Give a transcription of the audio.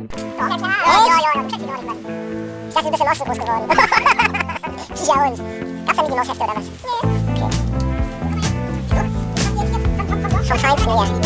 Ja, klar. Ja, du kennst die noch nicht mal. Ich dachte, du bist im Osten groß geworden. Ich ja und. Gab's da Mickey Maus Hefte oder was? Nee. Okay. So. Vom Feinsten her.